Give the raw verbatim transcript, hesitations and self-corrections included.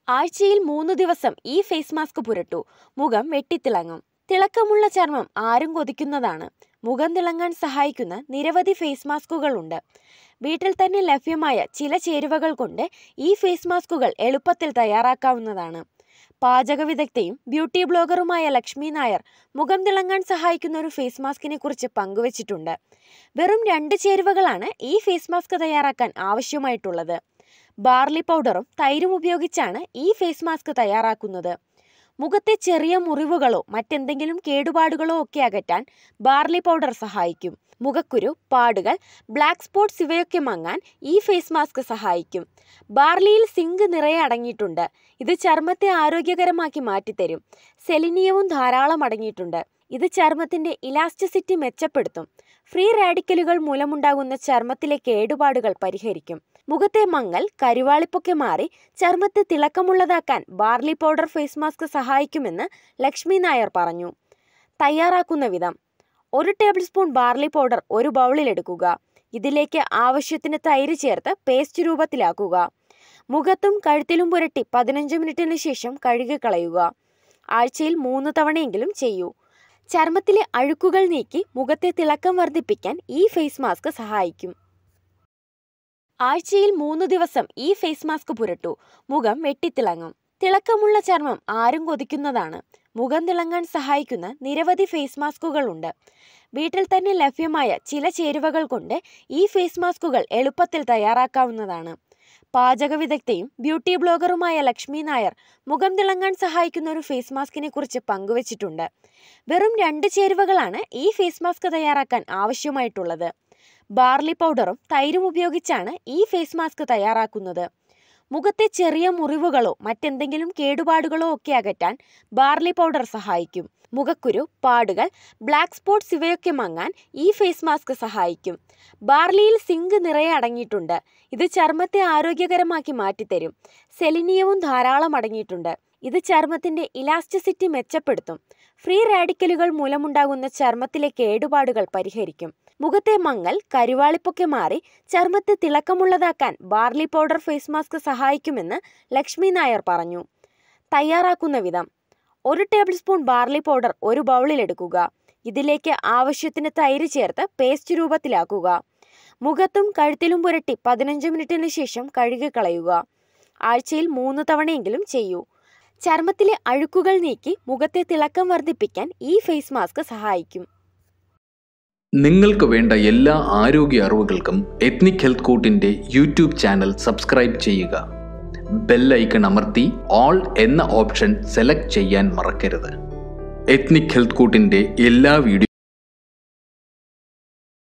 ആഴ്ചയിൽ മൂന്നു ദിവസം ഈ ഫേസ് മാസ്ക് പുരട്ടൂ. മുഖം വെട്ടിത്തിളങ്ങും. തിളക്കമുള്ള ചർമ്മം ആരും കൊതിക്കുന്നതാണ്. മുഖം തിളങ്ങാൻ സഹായിക്കുന്ന നിരവധി ഫേസ് മാസ്കുകളുണ്ട്. വീട്ടിൽ തന്നെ ലഭ്യമായ ചില ചേരുവകൾ കൊണ്ട് ഈ ഫേസ് മാസ്കുകൾ എളുപ്പത്തിൽ തയ്യാറാക്കാവുന്നതാണ്. പാചക വിദഗ്ധയും ബ്യൂട്ടി ബ്ലോഗറുമായ ലക്ഷ്മി നായർ മുഖം തിളങ്ങാൻ സഹായിക്കുന്ന ഒരു ഫേസ് മാസ്കിനെ കുറിച്ച് പങ്കുവച്ചിട്ടുണ്ട്. വെറും രണ്ട് ചേരുവകളാണ് ഈ ഫേസ് മാസ്ക് തയ്യാറാക്കാൻ ആവശ്യമായിട്ടുള്ളത്. ബാർലി പൗഡറും തൈരും ഉപയോഗിച്ചാണ് ഈ ഫേസ് മാസ്ക് തയ്യാറാക്കുന്നത്. മുഖത്തെ ചെറിയ മുറിവുകളോ മറ്റെന്തെങ്കിലും കേടുപാടുകളോ ഒക്കെ അകറ്റാൻ ബാർലി പൗഡർ സഹായിക്കും. മുഖക്കുരു, പാടുകൾ, ബ്ലാക്ക് സ്പോട്ട്സ് ഇവയൊക്കെ മങ്ങാൻ ഈ ഫേസ് മാസ്ക് സഹായിക്കും. ബാർലിയിൽ സിങ്ക് നിറയെ അടങ്ങിയിട്ടുണ്ട്. ഇത് ചർമ്മത്തെ ആരോഗ്യകരമാക്കി മാറ്റിത്തരും. സെലിനിയവും ധാരാളം അടങ്ങിയിട്ടുണ്ട്. ഇത് ചർമ്മത്തിന്റെ ഇലാസ്റ്റിസിറ്റി മെച്ചപ്പെടുത്തും. ഫ്രീ റാഡിക്കലുകൾ മൂലമുണ്ടാകുന്ന ചർമ്മത്തിലെ കേടുപാടുകൾ പരിഹരിക്കും. മുഖത്തെ മങ്ങൽ, കരുവാളിപ്പൊക്കെ മാറി ചർമ്മത്തെ തിളക്കമുള്ളതാക്കാൻ ബാർലി പൗഡർ ഫേസ് മാസ്ക് സഹായിക്കുമെന്ന് ലക്ഷ്മി നായർ പറഞ്ഞു. തയ്യാറാക്കുന്ന വിധം: ഒരു ടേബിൾ സ്പൂൺ ബാർലി പൗഡർ ഒരു ബൗളിൽ എടുക്കുക. ഇതിലേക്ക് ആവശ്യത്തിന് തൈര് ചേർത്ത് പേസ്റ്റ് രൂപത്തിലാക്കുക. മുഖത്തും കഴുത്തിലും പുരട്ടി പതിനഞ്ച് മിനിറ്റിന് ശേഷം കഴുകി കളയുക. ആഴ്ചയിൽ മൂന്ന് തവണയെങ്കിലും ചെയ്യൂ. ചർമ്മത്തിലെ അഴുക്കുകൾ നീക്കി മുഖത്തെ തിളക്കം വർദ്ധിപ്പിക്കാൻ ഈ ഫേസ് മാസ്ക് സഹായിക്കും. ആഴ്ചയിൽ മൂന്ന് ദിവസം ഈ ഫേസ് മാസ്ക് പുരട്ടൂ. മുഖം വെട്ടിത്തിളങ്ങും. തിളക്കമുള്ള ചർമ്മം ആരും കൊതിക്കുന്നതാണ്. മുഖം തിളങ്ങാൻ സഹായിക്കുന്ന നിരവധി ഫേസ് മാസ്കുകളുണ്ട്. വീട്ടിൽ തന്നെ ലഭ്യമായ ചില ചേരുവകൾ കൊണ്ട് ഈ ഫേസ് മാസ്കുകൾ എളുപ്പത്തിൽ തയ്യാറാക്കാവുന്നതാണ്. പാചക വിദഗ്ധയും ബ്യൂട്ടി ബ്ലോഗറുമായ ലക്ഷ്മി നായർ മുഖം തിളങ്ങാൻ സഹായിക്കുന്ന ഒരു ഫേസ് മാസ്കിനെ കുറിച്ച് പങ്കുവച്ചിട്ടുണ്ട്. വെറും രണ്ട് ചേരുവകളാണ് ഈ ഫേസ് മാസ്ക് തയ്യാറാക്കാൻ ആവശ്യമായിട്ടുള്ളത്. ബാർലി പൗഡറും തൈരും ഉപയോഗിച്ചാണ് ഈ ഫേസ് മാസ്ക് തയ്യാറാക്കുന്നത്. മുഖത്തെ ചെറിയ മുറിവുകളോ മറ്റെന്തെങ്കിലും കേടുപാടുകളോ ഒക്കെ അകറ്റാൻ ബാർലി പൗഡർ സഹായിക്കും. മുഖക്കുരു, പാടുകൾ, ബ്ലാക്ക് സ്പോട്ട്സ് ഇവയൊക്കെ മങ്ങാൻ ഈ ഫേസ് മാസ്ക് സഹായിക്കും. ബാർലിയിൽ സിങ്ക് നിറയെ അടങ്ങിയിട്ടുണ്ട്. ഇത് ചർമ്മത്തെ ആരോഗ്യകരമാക്കി മാറ്റിത്തരും. സെലിനിയവും ധാരാളം അടങ്ങിയിട്ടുണ്ട്. ഇത് ചർമ്മത്തിന്റെ ഇലാസ്റ്റിസിറ്റി മെച്ചപ്പെടുത്തും. ഫ്രീ റാഡിക്കലുകൾ മൂലമുണ്ടാകുന്ന ചർമ്മത്തിലെ കേടുപാടുകൾ പരിഹരിക്കും. മുഖത്തെ മങ്ങൽ, കരുവാളിപ്പൊക്കെ മാറി ചർമ്മത്തെ തിളക്കമുള്ളതാക്കാൻ ബാർലി പൗഡർ ഫേസ് മാസ്ക് സഹായിക്കുമെന്ന് ലക്ഷ്മി നായർ പറഞ്ഞു. തയ്യാറാക്കുന്ന വിധം: ഒരു ടേബിൾ സ്പൂൺ ബാർലി പൗഡർ ഒരു ബൗളിൽ എടുക്കുക. ഇതിലേക്ക് ആവശ്യത്തിന് തൈര് ചേർത്ത് പേസ്റ്റ് രൂപത്തിലാക്കുക. മുഖത്തും കഴുത്തിലും പുരട്ടി പതിനഞ്ച് മിനിറ്റിന് ശേഷം കഴുകി കളയുക. ആഴ്ചയിൽ മൂന്ന് തവണയെങ്കിലും ചെയ്യൂ. ചർമ്മത്തിലെ അഴുക്കുകൾ നീക്കി മുഖത്തെ തിളക്കം വർദ്ധിപ്പിക്കാൻ ഈ ഫേസ് മാസ്ക് സഹായിക്കും. നിങ്ങൾക്ക് വേണ്ട എല്ലാ ആരോഗ്യ അറിവുകൾക്കും എത്നിക് ഹെൽത്ത് കോട്ടിൻ്റെ യൂട്യൂബ് ചാനൽ സബ്സ്ക്രൈബ് ചെയ്യുക. ബെൽ ഐക്കൺ അമർത്തി ഓൾ എന്ന ഓപ്ഷൻ സെലക്ട് ചെയ്യാൻ മറക്കരുത്. എത്നിക് ഹെൽത്ത് കോട്ടിൻ്റെ എല്ലാ വീഡിയോ